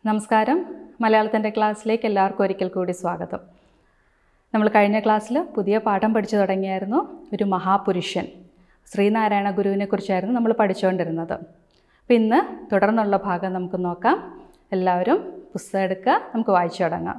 നമസ്കാരം. മലയാളത്തിൻ്റെ ക്ലാസ്സിലേക്ക് എല്ലാവർക്കും ഒരിക്കൽ കൂടി സ്വാഗതം. നമ്മൾ കഴിഞ്ഞ ക്ലാസ്സിൽ പുതിയ പാഠം പഠിച്ചു തുടങ്ങിയായിരുന്നു. ഒരു മഹാപുരുഷൻ ശ്രീനാരായണ ഗുരുവിനെ കുറിച്ചായിരുന്നു നമ്മൾ പഠിച്ചുകൊണ്ടിരുന്നത്. അപ്പോൾ ഇന്ന് തുടർന്നുള്ള ഭാഗം നമുക്ക് നോക്കാം. എല്ലാവരും പുസ്തകം എടുക്കുക, നമുക്ക് വായിച്ചു തുടങ്ങാം.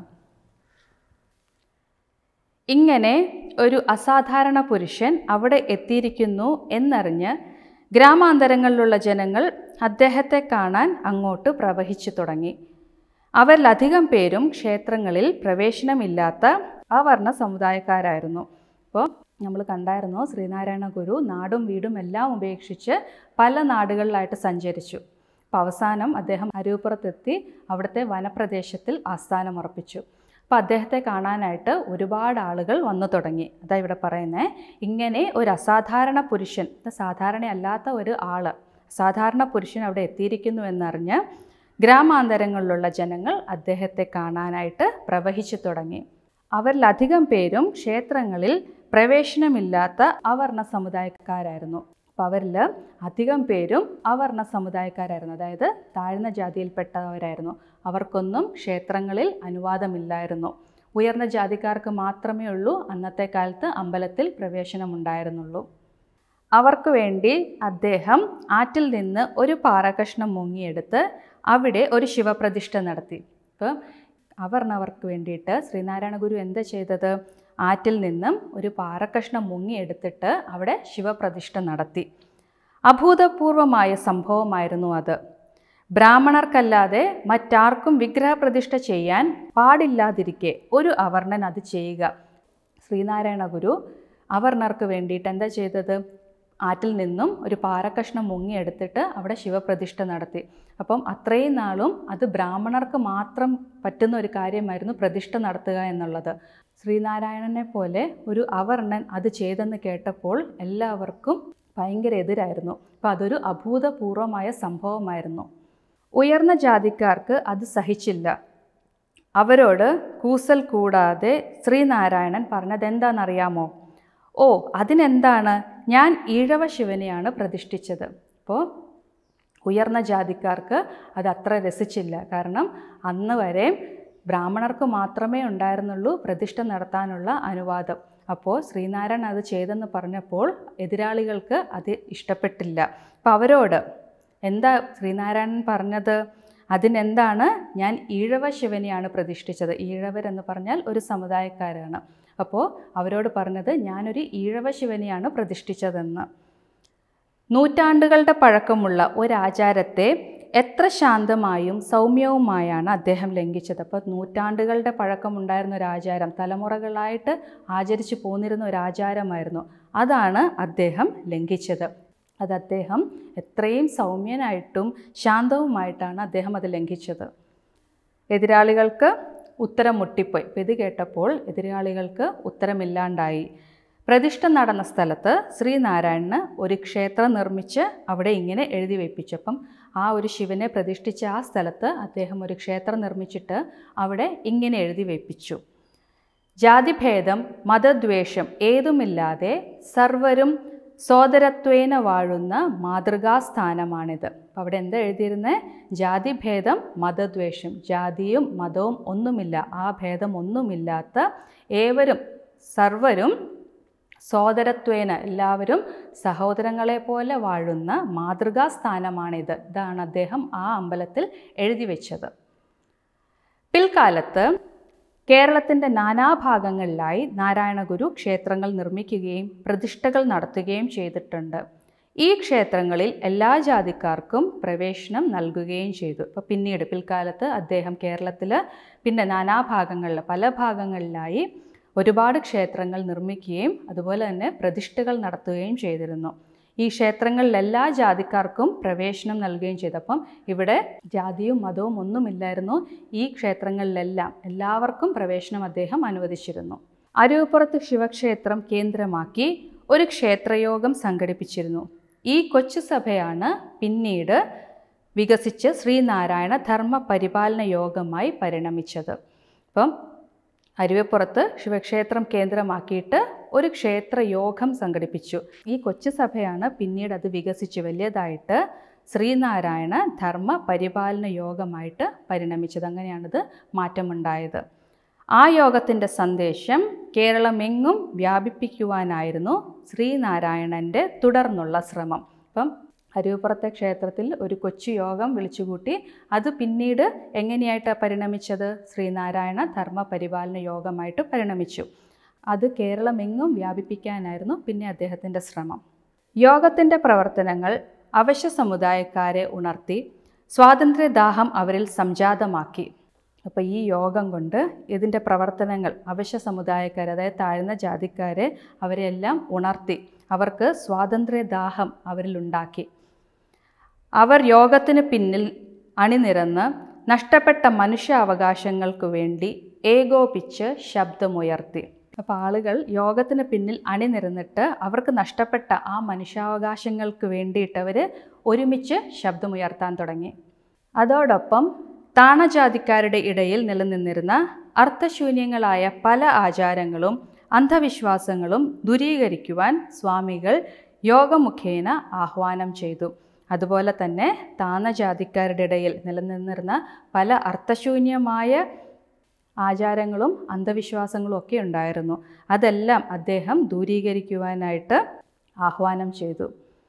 ഇങ്ങനെ ഒരു അസാധാരണ പുരുഷൻ അവിടെ എത്തിയിരിക്കുന്നു എന്നറിഞ്ഞ് ഗ്രാമാന്തരങ്ങളിലുള്ള ജനങ്ങൾ അദ്ദേഹത്തെ കാണാൻ അങ്ങോട്ട് പ്രവഹിച്ചു തുടങ്ങി. അവരിലധികം പേരും ക്ഷേത്രങ്ങളിൽ പ്രവേശനമില്ലാത്ത അവർണ സമുദായക്കാരായിരുന്നു. അപ്പോൾ നമ്മൾ കണ്ടായിരുന്നു, ശ്രീനാരായണ ഗുരു നാടും വീടും എല്ലാം ഉപേക്ഷിച്ച് പല നാടുകളിലായിട്ട് സഞ്ചരിച്ചു. അപ്പോൾ അവസാനം അദ്ദേഹം അരൂപ്പുറത്തെത്തി അവിടുത്തെ വനപ്രദേശത്തിൽ ആസ്ഥാനമുറപ്പിച്ചു. അപ്പോൾ അദ്ദേഹത്തെ കാണാനായിട്ട് ഒരുപാട് ആളുകൾ വന്നു തുടങ്ങി. അതാ ഇവിടെ പറയുന്നത്, ഇങ്ങനെ ഒരു അസാധാരണ പുരുഷൻ, സാധാരണയല്ലാത്ത ഒരു ആൾ, സാധാരണ പുരുഷൻ അവിടെ എത്തിയിരിക്കുന്നു എന്നറിഞ്ഞ് ഗ്രാമാന്തരങ്ങളിലുള്ള ജനങ്ങൾ അദ്ദേഹത്തെ കാണാനായിട്ട് പ്രവഹിച്ചു തുടങ്ങി. അവരിലധികം പേരും ക്ഷേത്രങ്ങളിൽ പ്രവേശനമില്ലാത്ത അവർണ സമുദായക്കാരായിരുന്നു. അപ്പോൾ അവരിൽ അധികം പേരും അവർണ സമുദായക്കാരായിരുന്നു, അതായത് താഴ്ന്ന ജാതിയിൽപ്പെട്ടവരായിരുന്നു. അവർക്കൊന്നും ക്ഷേത്രങ്ങളിൽ അനുവാദമില്ലായിരുന്നു. ഉയർന്ന ജാതിക്കാർക്ക് മാത്രമേ ഉള്ളൂ അന്നത്തെ കാലത്ത് അമ്പലത്തിൽ പ്രവേശനമുണ്ടായിരുന്നുള്ളൂ. അവർക്ക് വേണ്ടി അദ്ദേഹം ആറ്റിൽ നിന്ന് ഒരു പാറകഷ്ണം മുങ്ങിയെടുത്ത് അവിടെ ഒരു ശിവപ്രതിഷ്ഠ നടത്തി. അപ്പോൾ അവർണവർക്ക് വേണ്ടിയിട്ട് ശ്രീനാരായണ ഗുരു എന്താ ചെയ്തത്? ആറ്റിൽ നിന്നും ഒരു പാറക്കഷ്ണം മുങ്ങിയെടുത്തിട്ട് അവിടെ ശിവപ്രതിഷ്ഠ നടത്തി. അഭൂതപൂർവമായ സംഭവമായിരുന്നു അത്. ബ്രാഹ്മണർക്കല്ലാതെ മറ്റാർക്കും വിഗ്രഹപ്രതിഷ്ഠ ചെയ്യാൻ പാടില്ലാതിരിക്കെ ഒരു അവർണൻ അത് ചെയ്യുക. ശ്രീനാരായണ ഗുരു അവർണർക്ക് വേണ്ടിയിട്ട് എന്താ ചെയ്തത്? ആറ്റിൽ നിന്നും ഒരു പാറക്കഷ്ണം മുങ്ങിയെടുത്തിട്ട് അവിടെ ശിവപ്രതിഷ്ഠ നടത്തി. അപ്പം അത്രയും നാളും അത് ബ്രാഹ്മണർക്ക് മാത്രം പറ്റുന്ന ഒരു കാര്യമായിരുന്നു പ്രതിഷ്ഠ നടത്തുക എന്നുള്ളത്. ശ്രീനാരായണനെ പോലെ ഒരു അവർണൻ അത് ചെയ്തെന്ന് കേട്ടപ്പോൾ എല്ലാവർക്കും ഭയങ്കര എതിരായിരുന്നു. അപ്പം അതൊരു അഭൂതപൂർവമായ സംഭവമായിരുന്നു. ഉയർന്ന ജാതിക്കാർക്ക് അത് സഹിച്ചില്ല. അവരോട് കൂസൽ കൂടാതെ ശ്രീനാരായണൻ പറഞ്ഞത് എന്താണെന്നറിയാമോ? ഓ, അതിനെന്താണ്, ഞാൻ ഈഴവ ശിവനെയാണ് പ്രതിഷ്ഠിച്ചത്. അപ്പോൾ ഉയർന്ന ജാതിക്കാർക്ക് അത് അത്ര രസിച്ചില്ല. കാരണം അന്ന് വരെ ബ്രാഹ്മണർക്ക് മാത്രമേ ഉണ്ടായിരുന്നുള്ളൂ പ്രതിഷ്ഠ നടത്താനുള്ള അനുവാദം. അപ്പോൾ ശ്രീനാരായണൻ അത് ചെയ്തെന്ന് പറഞ്ഞപ്പോൾ എതിരാളികൾക്ക് അത് ഇഷ്ടപ്പെട്ടില്ല. അപ്പോൾ അവരോട് എന്താ ശ്രീനാരായണൻ പറഞ്ഞത്? അതിനെന്താണ്, ഞാൻ ഈഴവ ശിവനെയാണ് പ്രതിഷ്ഠിച്ചത്. ഈഴവരെന്ന് പറഞ്ഞാൽ ഒരു സമുദായക്കാരാണ്. അപ്പോൾ അവരോട് പറഞ്ഞത്, ഞാനൊരു ഈഴവ ശിവനെയാണ് പ്രതിഷ്ഠിച്ചതെന്ന്. നൂറ്റാണ്ടുകളുടെ പഴക്കമുള്ള ഒരാചാരത്തെ എത്ര ശാന്തമായും സൗമ്യവുമായാണ് അദ്ദേഹം ലംഘിച്ചത്. അപ്പോൾ നൂറ്റാണ്ടുകളുടെ പഴക്കമുണ്ടായിരുന്ന ഒരു ആചാരം, തലമുറകളായിട്ട് ആചരിച്ചു പോന്നിരുന്ന ഒരു ആചാരമായിരുന്നു. അതാണ് അദ്ദേഹം ലംഘിച്ചത്. അത് അദ്ദേഹം എത്രയും സൗമ്യനായിട്ടും ശാന്തവുമായിട്ടാണ് അദ്ദേഹം അത് ലംഘിച്ചത്. എതിരാളികൾക്ക് ഉത്തരം മുട്ടിപ്പോയി. ഇത് കേട്ടപ്പോൾ എതിരാളികൾക്ക് ഉത്തരമില്ലാണ്ടായി. പ്രതിഷ്ഠ നടന്ന സ്ഥലത്ത് ശ്രീനാരായണന് ഒരു ക്ഷേത്രം നിർമ്മിച്ച് അവിടെ ഇങ്ങനെ എഴുതി വയ്പ്പിച്ചപ്പം ആ ഒരു ശിവനെ പ്രതിഷ്ഠിച്ച ആ സ്ഥലത്ത് അദ്ദേഹം ഒരു ക്ഷേത്രം നിർമ്മിച്ചിട്ട് അവിടെ ഇങ്ങനെ എഴുതി വയ്പ്പിച്ചു: ജാതിഭേദം മതദ്വേഷം ഏതുമില്ലാതെ സർവരും സോദരത്വേന വാഴുന്ന മാതൃകാസ്ഥാനമാണിത്. അപ്പം അവിടെ എന്താ എഴുതിയിരുന്നത്? ജാതിഭേദം മതദ്വേഷം, ജാതിയും മതവും ഒന്നുമില്ല, ആ ഭേദം ഒന്നുമില്ലാത്ത ഏവരും സർവരും സോദരത്വേന, എല്ലാവരും സഹോദരങ്ങളെ പോലെ വാഴുന്ന മാതൃകാസ്ഥാനമാണിത്. ഇതാണ് അദ്ദേഹം ആ അമ്പലത്തിൽ എഴുതി വെച്ചത്. പിൽക്കാലത്ത് കേരളത്തിൻ്റെ നാനാഭാഗങ്ങളിലായി നാരായണ ഗുരു ക്ഷേത്രങ്ങൾ നിർമ്മിക്കുകയും പ്രതിഷ്ഠകൾ നടത്തുകയും ചെയ്തിട്ടുണ്ട്. ഈ ക്ഷേത്രങ്ങളിൽ എല്ലാ ജാതിക്കാർക്കും പ്രവേശനം നൽകുകയും ചെയ്തു. അപ്പോൾ പിന്നീട് പിൽക്കാലത്ത് അദ്ദേഹം കേരളത്തിൽ പിന്നെ നാനാഭാഗങ്ങളിൽ പല ഭാഗങ്ങളിലായി ഒരുപാട് ക്ഷേത്രങ്ങൾ നിർമ്മിക്കുകയും അതുപോലെ തന്നെ പ്രതിഷ്ഠകൾ നടത്തുകയും ചെയ്തിരുന്നു. ഈ ക്ഷേത്രങ്ങളിൽ എല്ലാ ജാതിക്കാർക്കും പ്രവേശനം നൽകുകയും ചെയ്തു. അപ്പം ഇവിടെ ജാതിയും മതവും ഒന്നുമില്ലായിരുന്നു. ഈ ക്ഷേത്രങ്ങളിലെല്ലാം എല്ലാവർക്കും പ്രവേശനം അദ്ദേഹം അനുവദിച്ചിരുന്നു. അരൂപ്പുറത്ത് ശിവക്ഷേത്രം കേന്ദ്രമാക്കി ഒരു ക്ഷേത്രയോഗം സംഘടിപ്പിച്ചിരുന്നു. ഈ കൊച്ചു സഭയാണ് പിന്നീട് വികസിച്ച് ശ്രീനാരായണ ധർമ്മ പരിപാലന യോഗമായി പരിണമിച്ചത്. അപ്പം അരുവിപ്പുറത്ത് ശിവക്ഷേത്രം കേന്ദ്രമാക്കിയിട്ട് ഒരു ക്ഷേത്രയോഗം സംഘടിപ്പിച്ചു. ഈ കൊച്ചു സഭയാണ് പിന്നീട് അത് വികസിച്ച് വലിയതായിട്ട് ശ്രീനാരായണ ധർമ്മ പരിപാലന യോഗമായിട്ട് പരിണമിച്ചത്. അങ്ങനെയാണിത് മാറ്റമുണ്ടായത്. ആ യോഗത്തിൻ്റെ സന്ദേശം കേരളമെങ്ങും വ്യാപിപ്പിക്കുവാനായിരുന്നു ശ്രീനാരായണൻ്റെ തുടർന്നുള്ള ശ്രമം. അപ്പം അരുവിപ്പുറത്തെ ക്ഷേത്രത്തിൽ ഒരു കൊച്ചു യോഗം വിളിച്ചുകൂട്ടി. അത് പിന്നീട് എങ്ങനെയായിട്ടാണ് പരിണമിച്ചത്? ശ്രീനാരായണ ധർമ്മ പരിപാലന യോഗമായിട്ട് പരിണമിച്ചു. അത് കേരളമെങ്ങും വ്യാപിപ്പിക്കാനായിരുന്നു പിന്നെ അദ്ദേഹത്തിൻ്റെ ശ്രമം. യോഗത്തിൻ്റെ പ്രവർത്തനങ്ങൾ അവശ്യ സമുദായക്കാരെ ഉണർത്തി സ്വാതന്ത്ര്യദാഹം അവരിൽ സംജാതമാക്കി. അപ്പോൾ ഈ യോഗം കൊണ്ട് ഇതിൻ്റെ പ്രവർത്തനങ്ങൾ അവശ്യ സമുദായക്കാർ, അതായത് താഴ്ന്ന ജാതിക്കാരെ അവരെല്ലാം ഉണർത്തി. അവർക്ക് സ്വാതന്ത്ര്യദാഹം അവരിലുണ്ടാക്കി. അവർ യോഗത്തിന് പിന്നിൽ അണിനിരന്ന് നഷ്ടപ്പെട്ട മനുഷ്യാവകാശങ്ങൾക്ക് വേണ്ടി ഏകോപിച്ച് ശബ്ദമുയർത്തി. അപ്പോൾ ആളുകൾ യോഗത്തിന് പിന്നിൽ അണിനിരന്നിട്ട് അവർക്ക് നഷ്ടപ്പെട്ട ആ മനുഷ്യാവകാശങ്ങൾക്ക് വേണ്ടിയിട്ട് അവർ ഒരുമിച്ച് ശബ്ദമുയർത്താൻ തുടങ്ങി. അതോടൊപ്പം താണജാതിക്കാരുടെ ഇടയിൽ നിലനിന്നിരുന്ന അർത്ഥശൂന്യങ്ങളായ പല ആചാരങ്ങളും അന്ധവിശ്വാസങ്ങളും ദൂരീകരിക്കുവാൻ സ്വാമികൾ യോഗമുഖേന ആഹ്വാനം ചെയ്തു. അതുപോലെ തന്നെ താണജാതിക്കാരുടെ ഇടയിൽ നിലനിന്നിരുന്ന പല അർത്ഥശൂന്യമായ ആചാരങ്ങളും അന്ധവിശ്വാസങ്ങളും ഒക്കെ ഉണ്ടായിരുന്നു. അതെല്ലാം അദ്ദേഹം ദൂരീകരിക്കുവാനായിട്ട് ആഹ്വാനം ചെയ്തു.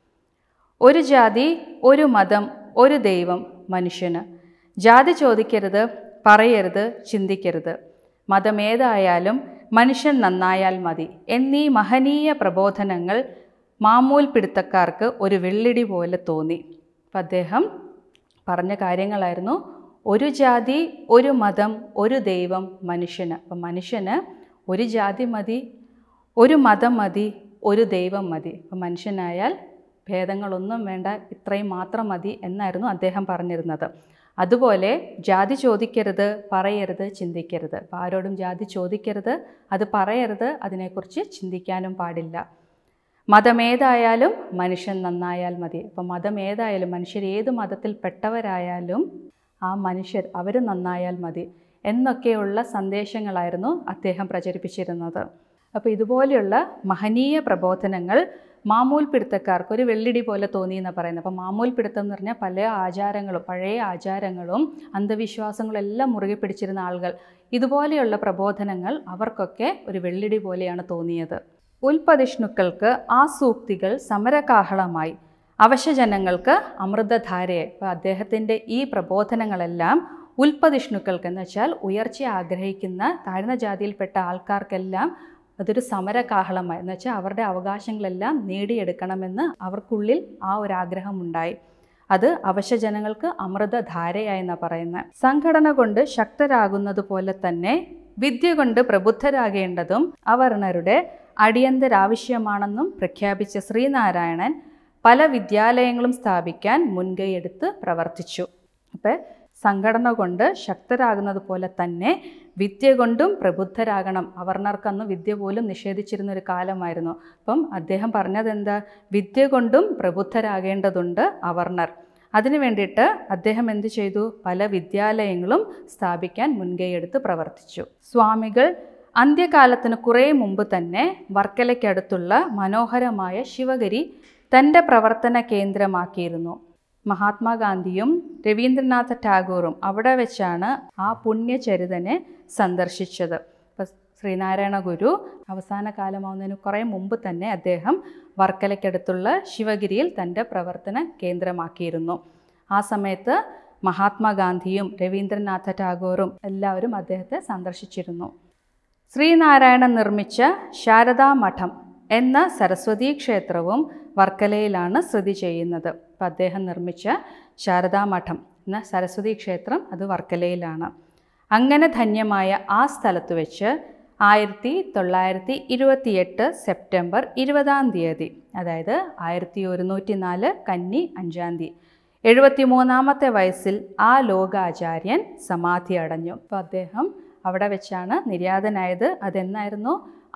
ഒരു ജാതി, ഒരു മതം, ഒരു ദൈവം മനുഷ്യന്. ജാതി ചോദിക്കരുത്, പറയരുത്, ചിന്തിക്കരുത്. മതമേതായാലും മനുഷ്യൻ നന്നായാൽ മതി എന്നീ മഹനീയ പ്രബോധനങ്ങൾ മാമൂൽ പിടുത്തക്കാർക്ക് ഒരു വെള്ളിടി പോലെ തോന്നി. അപ്പം അദ്ദേഹം പറഞ്ഞ കാര്യങ്ങളായിരുന്നു ഒരു ജാതി, ഒരു മതം, ഒരു ദൈവം മനുഷ്യന്. അപ്പം മനുഷ്യന് ഒരു ജാതി മതി, ഒരു മതം മതി, ഒരു ദൈവം മതി. അപ്പം മനുഷ്യനായാൽ ഭേദങ്ങളൊന്നും വേണ്ട, ഇത്രയും മാത്രം മതി എന്നായിരുന്നു അദ്ദേഹം പറഞ്ഞിരുന്നത്. അതുപോലെ ജാതി ചോദിക്കരുത്, പറയരുത്, ചിന്തിക്കരുത്. അപ്പം ആരോടും ജാതി ചോദിക്കരുത്, അത് പറയരുത്, അതിനെക്കുറിച്ച് ചിന്തിക്കാനും പാടില്ല. മതമേതായാലും മനുഷ്യൻ നന്നായാൽ മതി. അപ്പം മതമേതായാലും മനുഷ്യർ ഏത് മതത്തിൽപ്പെട്ടവരായാലും ആ മനുഷ്യർ അവർ നന്നായാൽ മതി എന്നൊക്കെയുള്ള സന്ദേശങ്ങളായിരുന്നു അദ്ദേഹം പ്രചരിപ്പിച്ചിരുന്നത്. അപ്പോൾ ഇതുപോലെയുള്ള മഹനീയ പ്രബോധനങ്ങൾ മാമൂൽ പിടുത്തക്കാർക്ക് ഒരു വെള്ളിടി പോലെ തോന്നി എന്നാണ് പറയുന്നത്. അപ്പോൾ മാമൂൽ പിടുത്തം എന്ന് പറഞ്ഞാൽ പല ആചാരങ്ങളും, പഴയ ആചാരങ്ങളും അന്ധവിശ്വാസങ്ങളും എല്ലാം മുറുകെ പിടിച്ചിരുന്ന ആളുകൾ, ഇതുപോലെയുള്ള പ്രബോധനങ്ങൾ അവർക്കൊക്കെ ഒരു വെള്ളിടി പോലെയാണ് തോന്നിയത്. ഉൽപ്പതിഷ്ണുക്കൾക്ക് ആ സൂക്തികൾ സമരകാഹളമായി, അവശജനങ്ങൾക്ക് അമൃതധാരയെ. അപ്പോൾ അദ്ദേഹത്തിൻ്റെ ഈ പ്രബോധനങ്ങളെല്ലാം ഉൽപ്പതിഷ്ണുക്കൾക്ക് എന്ന് വെച്ചാൽ ഉയർച്ച ആഗ്രഹിക്കുന്ന താഴ്ന്ന ജാതിയിൽപ്പെട്ട ആൾക്കാർക്കെല്ലാം അതൊരു സമരകാഹളമായി, എന്ന് വെച്ചാൽ അവരുടെ അവകാശങ്ങളെല്ലാം നേടിയെടുക്കണമെന്ന് അവർക്കുള്ളിൽ ആ ഒരു ആഗ്രഹമുണ്ടായി. അത് അവശജനങ്ങൾക്ക് അമൃതധാരയായെന്നാണ് പറയുന്നത്. സംഘടന കൊണ്ട് ശക്തരാകുന്നത് പോലെ തന്നെ വിദ്യ കൊണ്ട് പ്രബുദ്ധരാകേണ്ടതും അവർണരുടെ അടിയന്തരാവശ്യമാണെന്നും പ്രഖ്യാപിച്ച ശ്രീനാരായണൻ പല വിദ്യാലയങ്ങളും സ്ഥാപിക്കാൻ മുൻകൈയെടുത്ത് പ്രവർത്തിച്ചു. അപ്പം സംഘടന കൊണ്ട് ശക്തരാകുന്നത് പോലെ തന്നെ വിദ്യ കൊണ്ടും പ്രബുദ്ധരാകണം. അവർണർക്കന്ന് വിദ്യ പോലും നിഷേധിച്ചിരുന്നൊരു കാലമായിരുന്നു. അപ്പം അദ്ദേഹം പറഞ്ഞത് എന്താ? വിദ്യ കൊണ്ടും പ്രബുദ്ധരാകേണ്ടതുണ്ട് അവർണർ. അതിനു വേണ്ടിയിട്ട് അദ്ദേഹം എന്ത് ചെയ്തു? പല വിദ്യാലയങ്ങളും സ്ഥാപിക്കാൻ മുൻകൈയെടുത്ത് പ്രവർത്തിച്ചു. സ്വാമികൾ അന്ത്യകാലത്തിന് കുറേ മുമ്പ് തന്നെ വർക്കലയ്ക്കടുത്തുള്ള മനോഹരമായ ശിവഗിരി തൻ്റെ പ്രവർത്തന കേന്ദ്രമാക്കിയിരുന്നു. മഹാത്മാഗാന്ധിയും രവീന്ദ്രനാഥ ടാഗോറും അവിടെ വെച്ചാണ് ആ പുണ്യചരിതനെ സന്ദർശിച്ചത്. അപ്പം ശ്രീനാരായണ ഗുരു അവസാന കാലമാവുന്നതിന് കുറേ മുമ്പ് തന്നെ അദ്ദേഹം വർക്കലയ്ക്കടുത്തുള്ള ശിവഗിരിയിൽ തൻ്റെ പ്രവർത്തന കേന്ദ്രമാക്കിയിരുന്നു. ആ സമയത്ത് മഹാത്മാഗാന്ധിയും രവീന്ദ്രനാഥ ടാഗോറും എല്ലാവരും അദ്ദേഹത്തെ സന്ദർശിച്ചിരുന്നു. ശ്രീനാരായണൻ നിർമ്മിച്ച ശാരദാ മഠം എന്ന സരസ്വതീ ക്ഷേത്രവും വർക്കലയിലാണ് സ്ഥിതി ചെയ്യുന്നത്. അപ്പം അദ്ദേഹം നിർമ്മിച്ച ശാരദാ മഠം എന്ന സരസ്വതീ ക്ഷേത്രം അത് വർക്കലയിലാണ്. അങ്ങനെ ധന്യമായ ആ സ്ഥലത്ത് വെച്ച് 1928 സെപ്റ്റംബർ 20 അതായത് 1104 കന്നി 5 73-ാമത്തെ വയസ്സിൽ ആ ലോകാചാര്യൻ സമാധി അടഞ്ഞു. അപ്പോൾ അദ്ദേഹം അവിടെ വെച്ചാണ് നിര്യാതനായത്. അതെന്നായിരുന്നു?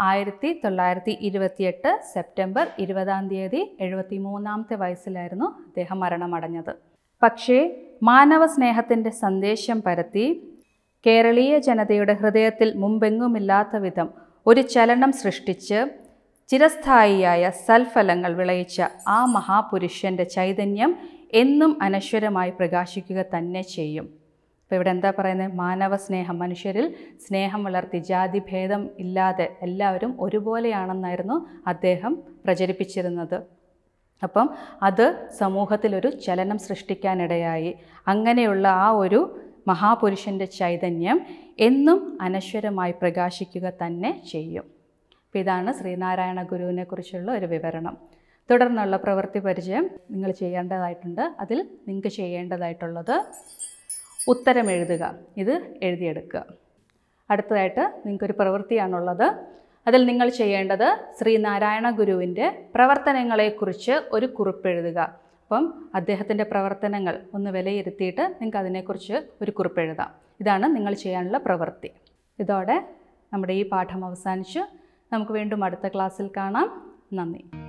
1928 സെപ്റ്റംബർ 20 73-ാമത്തെ വയസ്സിലായിരുന്നു അദ്ദേഹം മരണമടഞ്ഞത്. പക്ഷേ മാനവ സ്നേഹത്തിൻ്റെ സന്ദേശം പരത്തി കേരളീയ ജനതയുടെ ഹൃദയത്തിൽ മുമ്പെങ്ങുമില്ലാത്ത വിധം ഒരു ചലനം സൃഷ്ടിച്ച് ചിരസ്ഥായിയായ സൽഫലങ്ങൾ വിളയിച്ച ആ മഹാപുരുഷൻ്റെ ചൈതന്യം എന്നും അനശ്വരമായി പ്രകാശിക്കുക തന്നെ ചെയ്യും. അപ്പോൾ ഇവിടെ എന്താ പറയുന്നത്? മാനവ സ്നേഹം, മനുഷ്യരിൽ സ്നേഹം വളർത്തി ജാതിഭേദം ഇല്ലാതെ എല്ലാവരും ഒരുപോലെയാണെന്നായിരുന്നു അദ്ദേഹം പ്രചരിപ്പിച്ചിരുന്നത്. അപ്പം അത് സമൂഹത്തിലൊരു ചലനം സൃഷ്ടിക്കാനിടയായി. അങ്ങനെയുള്ള ആ ഒരു മഹാപുരുഷൻ്റെ ചൈതന്യം എന്നും അനശ്വരമായി പ്രകാശിക്കുക തന്നെ ചെയ്യും. അപ്പോൾ ഇതാണ് ശ്രീനാരായണ ഗുരുവിനെ കുറിച്ചുള്ള ഒരു വിവരണം. തുടർന്നുള്ള പ്രവൃത്തി പരിചയം നിങ്ങൾ ചെയ്യേണ്ടതായിട്ടുണ്ട്. അതിൽ നിങ്ങൾക്ക് ചെയ്യേണ്ടതായിട്ടുള്ളത് ഉത്തരം എഴുതുക. ഇത് എഴുതിയെടുക്കുക. അടുത്തതായിട്ട് നിങ്ങൾക്കൊരു പ്രവൃത്തിയാണുള്ളത്. അതിൽ നിങ്ങൾ ചെയ്യേണ്ടത് ശ്രീനാരായണ ഗുരുവിൻ്റെ പ്രവർത്തനങ്ങളെക്കുറിച്ച് ഒരു കുറിപ്പ് എഴുതുക. അപ്പം അദ്ദേഹത്തിൻ്റെ പ്രവർത്തനങ്ങൾ ഒന്ന് വിലയിരുത്തിയിട്ട് നിങ്ങൾക്ക് അതിനെക്കുറിച്ച് ഒരു കുറിപ്പ് എഴുതാം. ഇതാണ് നിങ്ങൾ ചെയ്യാനുള്ള പ്രവൃത്തി. ഇതോടെ നമ്മുടെ ഈ പാഠം അവസാനിച്ചു. നമുക്ക് വീണ്ടും അടുത്ത ക്ലാസ്സിൽ കാണാം. നന്ദി.